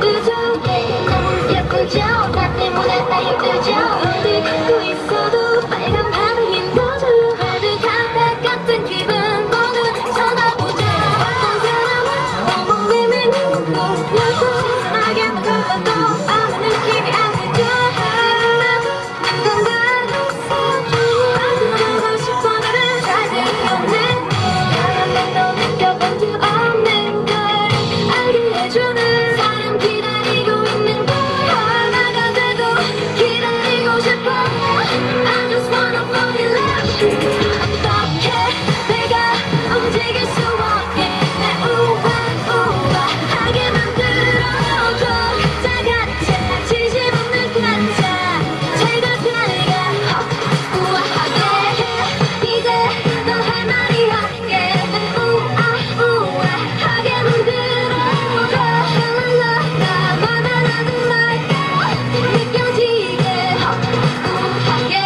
힘들죠. 너무 예쁘죠. 나 때문에 나 힘들죠. 어디 걷고 있어도 빨간 밤을 힘들죠. 가득한 백 같은 기분 모두 쳐다보죠. 어떤 사람은 온몸에 맹고 약속하게 만들어도 아무 느낌이 안 들죠. 보고 싶어 너를 잘 들었네. 나는 느껴본 적 없는 걸 알게 해주는 사람 기다리고 있는 걸 얼마가 돼도 기다리고 싶어. I just wanna fall in love. 어떻게 내가 움직일 수 없게 날 우아하게 만들어줘. 자가짜 지지 못는 가짜 제각자가 우아하게 해. 이제 너 할 말이 없게 날 우아하게 만들어줘. 랄랄라 나만 하는 말까 느껴지게 우아하게.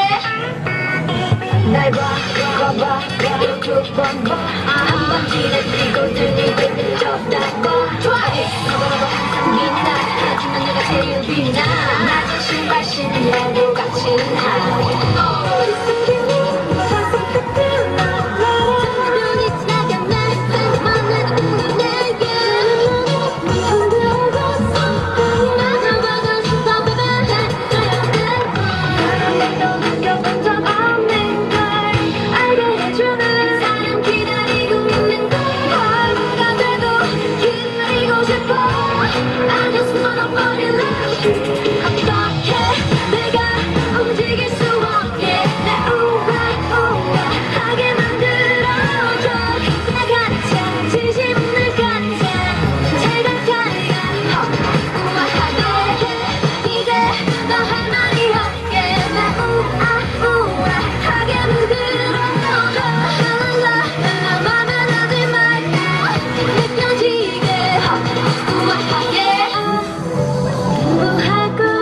날 봐봐 두번 봐. 한 번 지나치고 들리고 좁다고 좋아해. 너무 항상 빛나. 하지만 내가 제일 빛나. 낮은 신발 신어도 같이 나. 눈이 지나간 날 만나는 내게 흔들어봤어. 맞아보고 싶어 baby. 나는 느껴본 적 없는 걸 알게 해주는 사람 기다리고 있는 걸 얼마가 돼도 기다리고 싶어. I just wanna fall in love. 어떻게 내가 움직일 수 없게 날 우아하게 만들어줘. 나가짜 진심 없는 가짜 제각자가 우아하게 해. 이제 너 할 말이 없게 날 우아하게 만들어줘. 랄랄라 나만 하지 말고 느껴지게 우아하게. 공부하고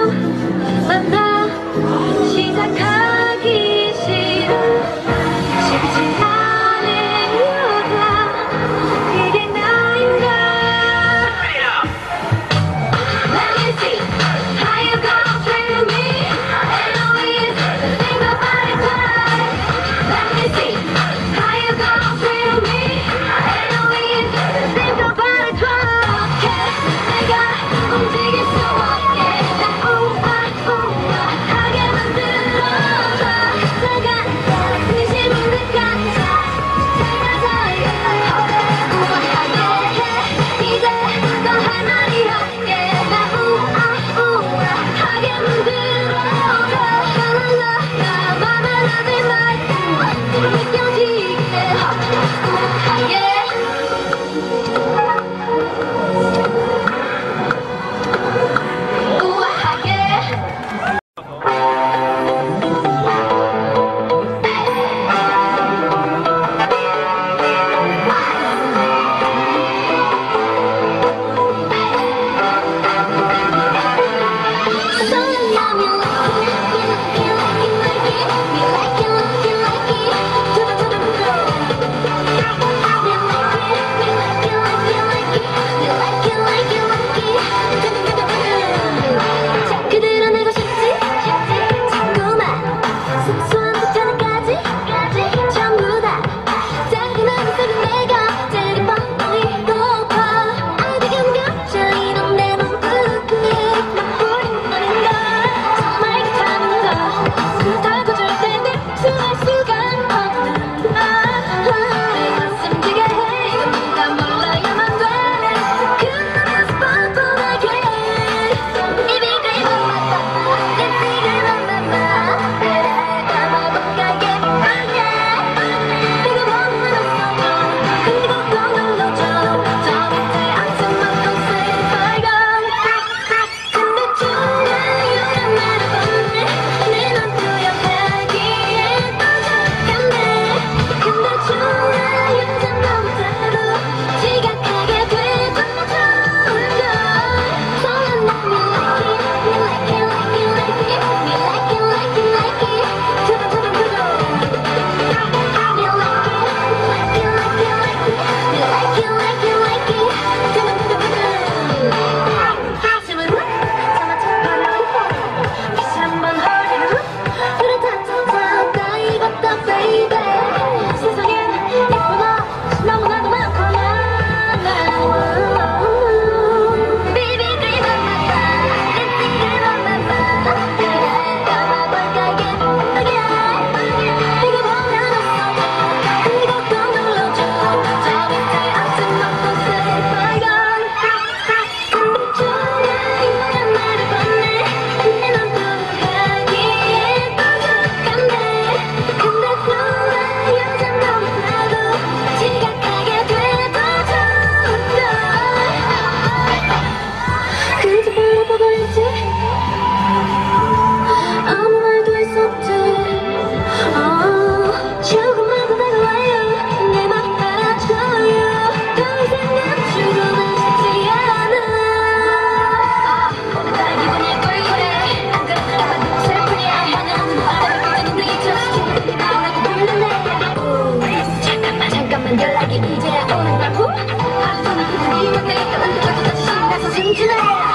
춤추네